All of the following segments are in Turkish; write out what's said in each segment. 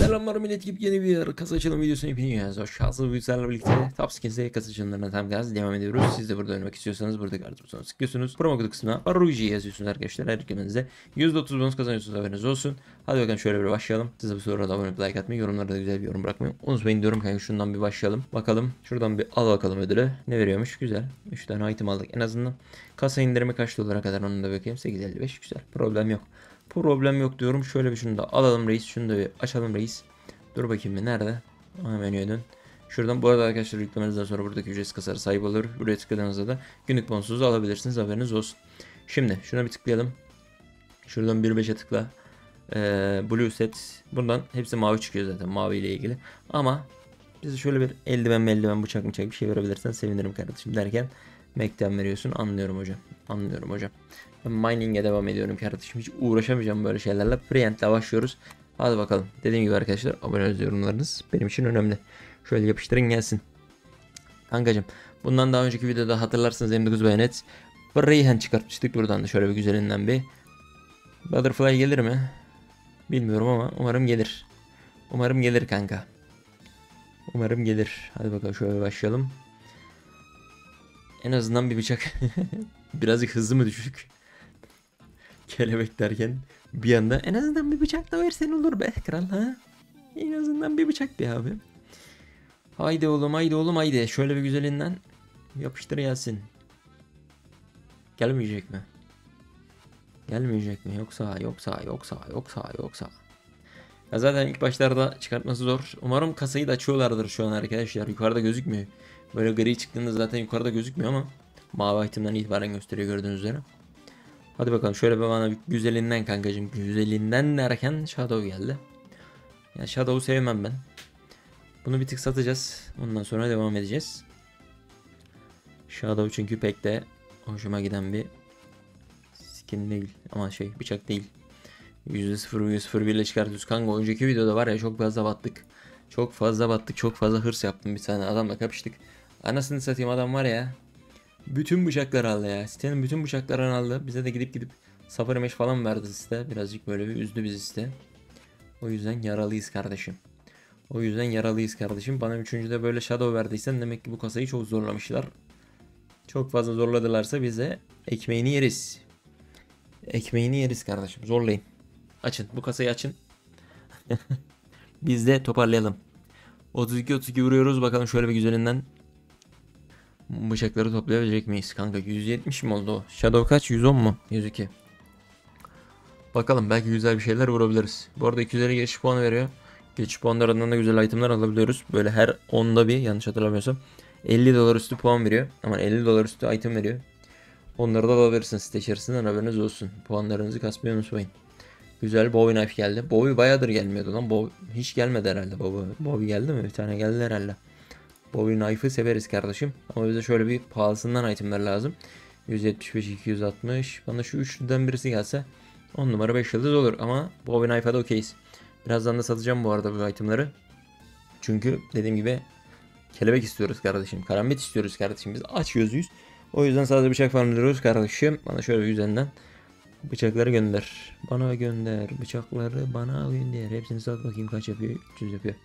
Selamlar millet, gibi yeni bir kasa açılım videosuna hepiniz hoş geldiniz. Bu sizlerle birlikte Tapskins'e kasa açılımlarına tam gaz devam ediyoruz. Siz de burada oynamak istiyorsanız burada kartı butonuna tıklıyorsunuz. Promo kodu kısmına Ruji yazıyorsunuz arkadaşlar. Her yüklemenizde %30 bonus kazanıyorsunuz, haberiniz olsun. Hadi bakalım şöyle bir başlayalım. Siz de bu sırada abone olup like atmayı, yorumlarda da güzel bir yorum bırakmayı unutmayın diyorum kanka. Şundan bir başlayalım. Bakalım şuradan bir al bakalım ödülü. Ne veriyormuş? Güzel. 3 tane item aldık en azından. Kasa indirimi kaç dolara kadar onu da bakayım. 8.55 güzel. Problem yok. Problem yok diyorum. Şöyle bir şunu da alalım reis. Şunu da bir açalım reis. Dur bakayım bir nerede? Menüye dön. Şuradan bu arada arkadaşlar yüklemenizden sonra buradaki ücretsiz kasara sahip olur. Buraya tıkladığınızda da günlük bonusunuzu alabilirsiniz. Haberiniz olsun. Şimdi şuna bir tıklayalım. Şuradan 1.5'e tıkla. Blue set. Buradan hepsi mavi çıkıyor zaten. Mavi ile ilgili. Ama bize şöyle bir eldiven bıçak bir şey verebilirsen sevinirim kardeşim derken Mac'ten veriyorsun. Anlıyorum hocam. Anlıyorum hocam. Ben mining'e devam ediyorum kardeşim. Hiç uğraşamayacağım böyle şeylerle. Preempt'le başlıyoruz. Hadi bakalım. Dediğim gibi arkadaşlar, abone olun, yorumlarınız benim için önemli. Şöyle yapıştırın gelsin. Kankacım, bundan daha önceki videoda hatırlarsınız 29 bayonet Reyhan çıkartmıştık. Buradan da şöyle bir güzelinden bir Butterfly gelir mi? Bilmiyorum ama umarım gelir. Umarım gelir kanka. Umarım gelir. Hadi bakalım şöyle başlayalım. En azından bir bıçak. Birazcık hızlı mı düşük? Kelebek derken bir anda en azından bir bıçak da versen olur be kral ha. En azından bir bıçak be abi. Haydi oğlum, haydi oğlum, haydi. Şöyle bir güzelinden yapıştır gelsin. Gelmeyecek mi? Gelmeyecek mi? Yoksa. Ya zaten ilk başlarda çıkartması zor. Umarım kasayı da açıyorlardır şu an arkadaşlar. Yukarıda gözükmüyor. Böyle gri çıktığında zaten yukarıda gözükmüyor ama mavi itemden itibaren gösteriyor gördüğünüz üzere. Hadi bakalım şöyle bir bana bir güzelinden kankacığım. Güzelinden derken Shadow geldi. Ya Shadow'u sevmem ben. Bunu bir tık satacağız. Ondan sonra devam edeceğiz. Shadow çünkü pek de hoşuma giden bir skin değil. Ama bıçak değil. %0,01 ile çıkartıyoruz. Kanka önceki videoda var ya çok fazla battık. Çok fazla battık. Çok fazla hırs yaptım bir tane adamla kapıştık. Anasını satayım, adam var ya. Bütün bıçakları aldı ya. Sitenin bütün bıçaklarını aldı. Bize de gidip Safari Mesh falan verdi site. Birazcık böyle bir üzdü bizi site. O yüzden yaralıyız kardeşim. Bana üçüncüde böyle Shadow verdiysen demek ki bu kasayı çok zorlamışlar. Çok fazla zorladılarsa biz de ekmeğini yeriz. Ekmeğini yeriz kardeşim. Zorlayın. Açın. Bu kasayı açın. Biz de toparlayalım. 32 vuruyoruz. Bakalım şöyle bir güzelinden bıçakları toplayabilecek miyiz? Kanka 170 mi oldu o? Shadow kaç? 110 mu? 102. Bakalım belki güzel bir şeyler vurabiliriz. Bu arada 250 geçiş puanı veriyor. Geçiş puanlarından da güzel itemler alabiliyoruz. Böyle her 10'da bir, yanlış hatırlamıyorsam 50 dolar üstü puan veriyor. Ama 50 dolar üstü item veriyor. Onları da alabilirsiniz site içerisinden, haberiniz olsun. Puanlarınızı kasmayı unutmayın. Güzel Bowie knife geldi. Bowie bayağıdır gelmiyordu lan. Hiç gelmedi herhalde Bowie. Bowie geldi mi? Bir tane geldi herhalde. Bowie knife'ı severiz kardeşim. Ama bize şöyle bir pahalısından itemler lazım. 175, 260. Bana şu üçlüden birisi gelse 10 numara 5 yıldız olur. Ama Bowie knife'a da okeyiz. Birazdan da satacağım bu arada bu itemleri. Çünkü dediğim gibi kelebek istiyoruz kardeşim. Karambit istiyoruz kardeşim. Biz aç gözlüyüz. O yüzden sadece bıçak farmlıyoruz kardeşim. Bana şöyle bir üzerinden bıçakları gönder. Bana gönder. Bıçakları bana gönder. Hepsini sat bakayım kaç yapıyor. 300 yapıyor.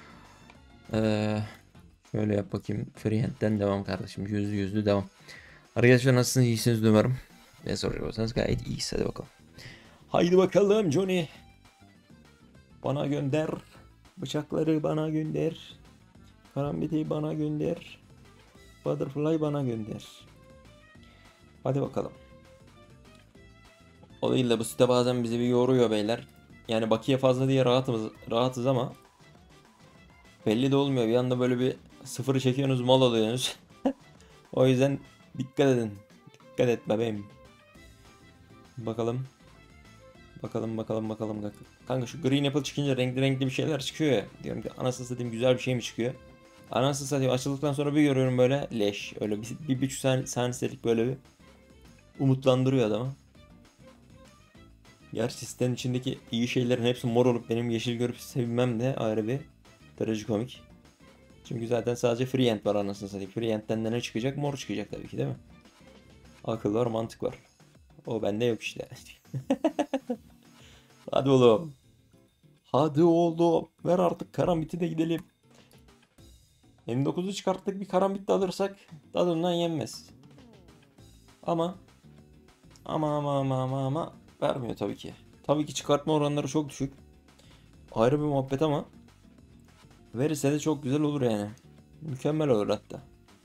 Şöyle yap bakayım. Freehand'den devam kardeşim. Yüzlü devam. Arkadaşlar nasılsınız? İyisiniz umarım. Ne soracaksanız gayet iyisi. Hadi bakalım. Haydi bakalım Johnny. Bana gönder. Bıçakları bana gönder. Karambiti bana gönder. Butterfly bana gönder. Hadi bakalım. O değil de bu site bazen bizi bir yoruyor beyler. Yani bakiye fazla diye rahatız ama belli de olmuyor. Bir anda böyle bir sıfırı çekiyorsunuz, mal oluyorsunuz. O yüzden dikkat edin. Dikkat et bebeğim. Bakalım. Bakalım. Kanka şu Green Apple çıkınca renkli bir şeyler çıkıyor ya. Diyorum ki anasını satayım, güzel bir şey mi çıkıyor? Anasını satayım, açıldıktan sonra bir görüyorum böyle leş. Öyle bir buçuk saniyelik böyle bir umutlandırıyor adamı. Gerçi sitenin içindeki iyi şeylerin hepsi mor olup benim yeşil görüp sevinmem de ayrı bir trajikomik. Çünkü zaten sadece Freehand var anasını satayım. Freehand'den de ne çıkacak? Mor çıkacak tabii ki, değil mi? Akıl var, mantık var. O bende yok işte. Hadi oğlum. Hadi oğlum. Ver artık karambiti de gidelim. 59'u çıkarttık, bir karambit de alırsak tadından yenmez. Ama ama vermiyor tabii ki. Tabii ki çıkartma oranları çok düşük. Ayrı bir muhabbet ama verirse de çok güzel olur yani. Mükemmel olur hatta.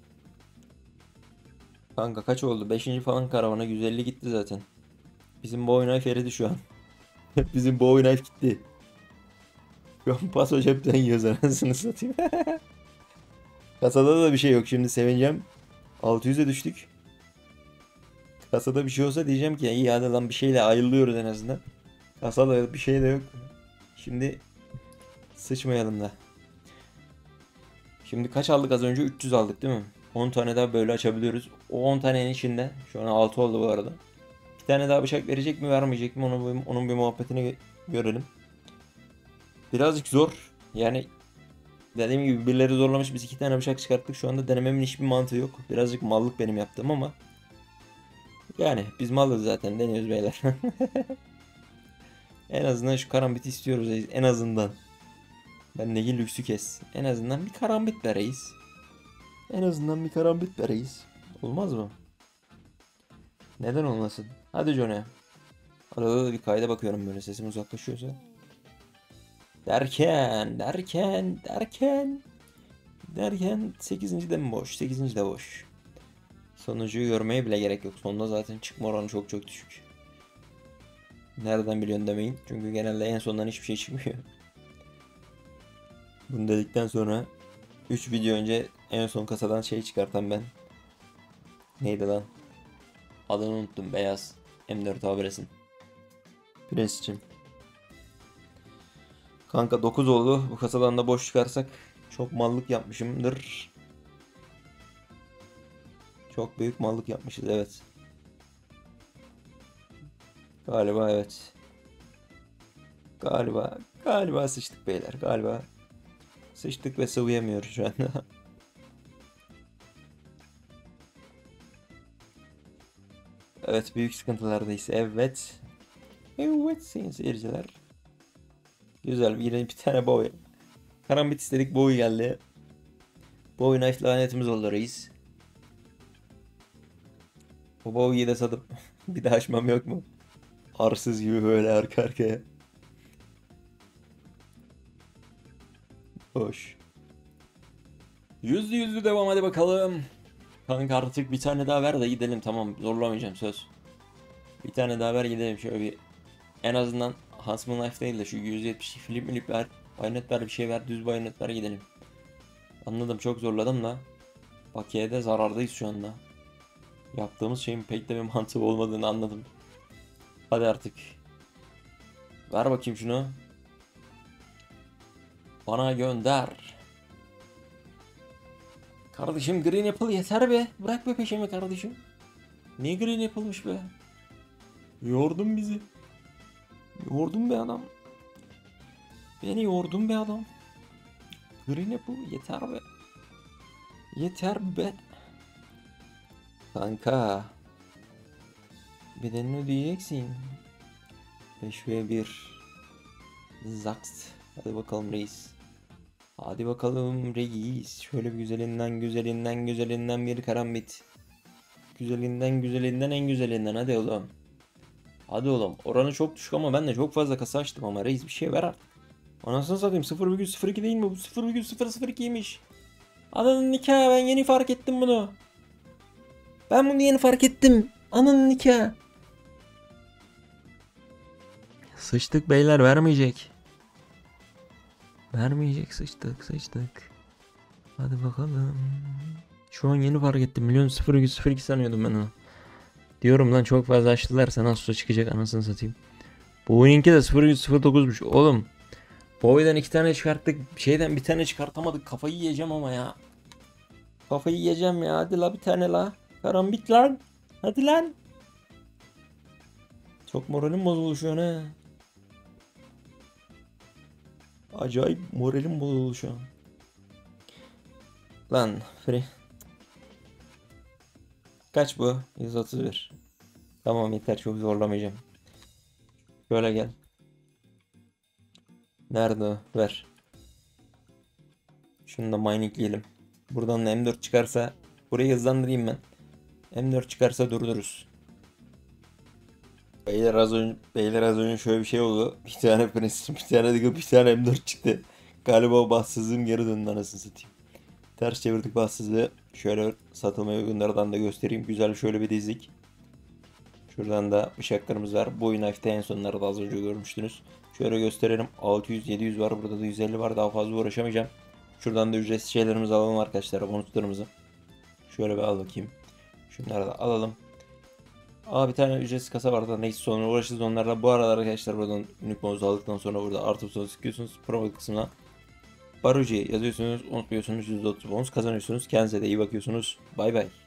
Kanka kaç oldu? 5. falan karavana 150 gitti zaten. Bizim boy knife eridi şu an. Bizim boy knife gitti. Şu an paso cepten yiyoruz anasını satayım. Kasada da bir şey yok, şimdi sevineceğim. 600'e düştük. Kasada bir şey olsa diyeceğim ki iyi hadi lan bir şeyle ayrılıyoruz en azından. Kasada bir şey de yok. Şimdi sıçmayalım da. Şimdi kaç aldık az önce? 300 aldık değil mi? 10 tane daha böyle açabiliyoruz. O 10 tanenin içinde şu an 6 oldu bu arada. Bir tane daha bıçak verecek mi vermeyecek mi onun bir muhabbetini görelim. Birazcık zor. Yani dediğim gibi birileri zorlamış, biz 2 tane bıçak çıkarttık. Şu anda denememin hiçbir mantığı yok. Birazcık mallık benim yaptığım ama. Yani biz malız zaten, deniyoruz beyler. En azından şu karambiti istiyoruz en azından. Ben negi lüksü kes. En azından bir karambit be reis. En azından bir karambit be reis. Olmaz mı? Neden olmasın? Hadi Johnny. Arada da bir kayda bakıyorum böyle sesim uzaklaşıyorsa. Derken 8. de mi boş? 8. de boş. Sonucuyu görmeye bile gerek yok. Sonunda zaten çıkma oranı çok çok düşük. Nereden biliyorsun demeyin. Çünkü genelde en sondan hiçbir şey çıkmıyor. Bunu dedikten sonra 3 video önce en son kasadan şey çıkartan ben. Neydi lan? Adını unuttum. Beyaz. M4 Abras'ın. Presçim. Kanka 9 oldu. Bu kasadan da boş çıkarsak çok mallık yapmışımdır. Çok büyük mallık yapmışız, evet. Galiba evet. Galiba sıçtık beyler. Galiba sıçtık ve sıvıyamıyoruz şu anda. Evet, büyük sıkıntılardayız. Evet. Evet sayın seyirciler. Güzel, yine bir tane boy. Karambit istedik, boy geldi. Boy knife lanetimiz oldu reis. Bu boy'u da satıp bir daha açmam yok mu? Arsız gibi böyle arka arkaya. Hoş. %100'lü devam, hadi bakalım. Kanka artık bir tane daha ver de gidelim, tamam, zorlamayacağım söz. Bir tane daha ver gidelim şöyle bir. En azından Huntsman Knife değil de şu 170 flip milip ver. Bayonet ver, bir şey ver, düz bayonet ver gidelim. Anladım, çok zorladım da. Bakiye'de zarardayız şu anda. Yaptığımız şeyin pek de bir mantığı olmadığını anladım. Hadi artık. Ver bakayım şunu. Bana gönder. Kardeşim Green Apple yeter be. Bırak be peşimi kardeşim. Niye Green Apple'mış be? Yordun bizi. Yordun be adam. Beni yordun be adam. Green Apple yeter be. Yeter be. Kanka. Bedenini ödeyeceksin. 5v1. Zaks. Hadi bakalım reis. Hadi bakalım reis. Şöyle bir güzelinden bir karambit. Güzelinden en güzelinden, hadi oğlum. Hadi oğlum. Oranı çok düşük ama ben de çok fazla kasa açtım ama reis bir şey ver artık. Anasını satayım, 0,02 değil mi bu? 0,002'ymiş. Ananın nikahı, ben yeni fark ettim bunu. Ben bunu yeni fark ettim. Ananın nikahı. Sıçtık beyler, vermeyecek. Vermeyecek, sıçtık. Hadi bakalım. Şu an yeni fark ettim. Milyon 0,02 sanıyordum ben onu. Diyorum lan çok fazla açtılarsa nasıl çıkacak anasını satayım. Bu oyunki de 0,09'muş oğlum. Bu oyundan 2 tane çıkarttık. Şeyden bir tane çıkartamadık. Kafayı yiyeceğim ama ya. Kafayı yiyeceğim ya. Hadi la bir tane la. Karambit lan. Hadi lan. Çok moralim bozuldu şu an he. Acayip moralim bozuldu şu an. Lan free. Kaç bu? 131. Tamam yeter, çok zorlamayacağım. Şöyle gel. Nerede o? Ver. Şunu da miningleyelim. Buradan da M4 çıkarsa burayı hızlandırayım ben. M4 çıkarsa durdururuz. Beyler az önce şöyle bir şey oldu. Bir tane Prince, bir tane Deagle, bir tane M4 çıktı. Galiba o bahtsızlığım geri döndü anasını satayım. Ters çevirdik bahtsızlığı. Şöyle satılmaya uygunlardan da göstereyim. Güzel şöyle bir dizlik. Şuradan da bıçaklarımız var. Bu oyun hafta en sonlarda az önce görmüştünüz. Şöyle gösterelim. 600-700 var. Burada da 150 var. Daha fazla uğraşamayacağım. Şuradan da ücretsiz şeylerimizi alalım arkadaşlar. Bonuslarımızı. Şöyle bir al bakayım. Şunları da alalım. Aa, bir tane ücretsiz kasa vardı. Neyse sonra uğraşırız onlarla. Bu arada arkadaşlar buradan unique bonus aldıktan sonra burada artı butonuna sıkıyorsunuz. Promo kısmına Baruji yazıyorsunuz. Unutmuyorsunuz. %30 bonus kazanıyorsunuz. Kendinize de iyi bakıyorsunuz. Bay bay.